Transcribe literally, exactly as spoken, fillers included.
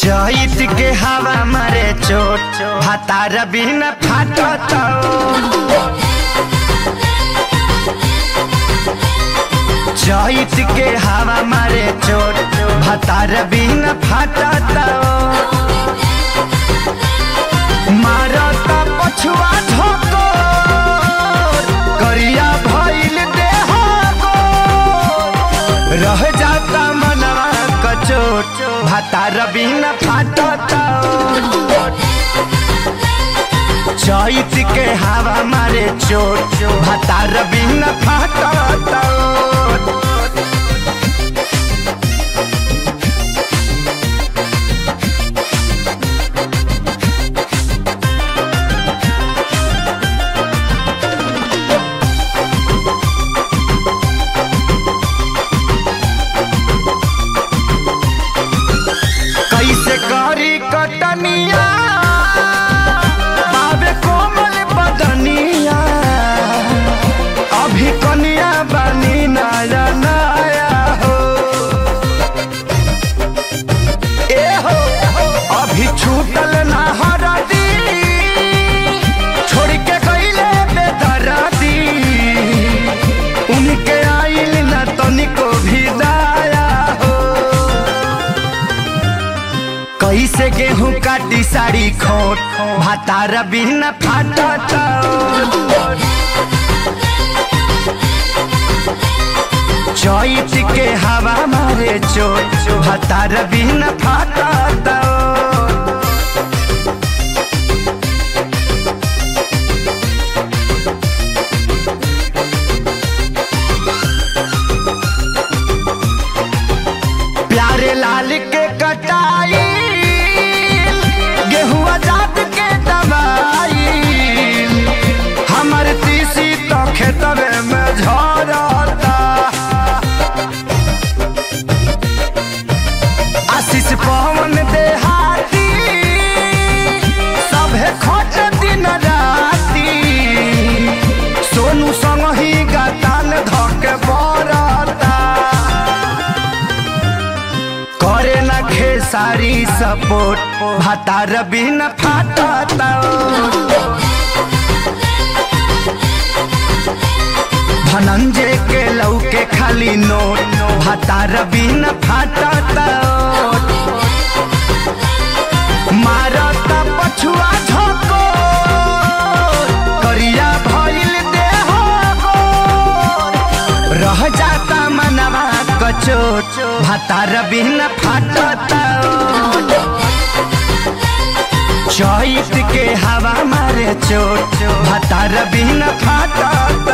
चैत के हवा मारे चोट भातार बिना फाटत चैत के हवा मारे चोट भातार बिना फाटत मारत पछुआ ठोको करिया भइल देह रह जाता मनवा कचोट भातार बिना फाटत चैत के हवा मारे चोट भातार बिना फाटत कैसे करी कटनिया बाबे कोमल बदनिया अभी कनिया बनी नया नया हो ए हो अभी छूटल ना हरदी छोड़ के गईले बेदर्दी उनके आइल ना तनिको भी दया हो कैसे गेहूं काटी साड़ी खोट भातार बिना फाटत चैत के हवा मारे चोट भातार बिना फाटत प्यारे लाल के कटाई गेहुआ जात के दवाई हमर तीसी तो खेतवे में झरता आशीष पवन देहाती सभे खोट दिन राती सोनू संग ही गातान धके बरता करे ना खेसारी सपोर्ट भातार बिना फाटत धनंजय के लौके खाली नोट भातार बिना फाटत मारत पछुआ झोको करिया भइल देह रह जाता मनवा कचोट भातार बिना फाटत चैत के हवा मारे चोट भातार बिना फाटत।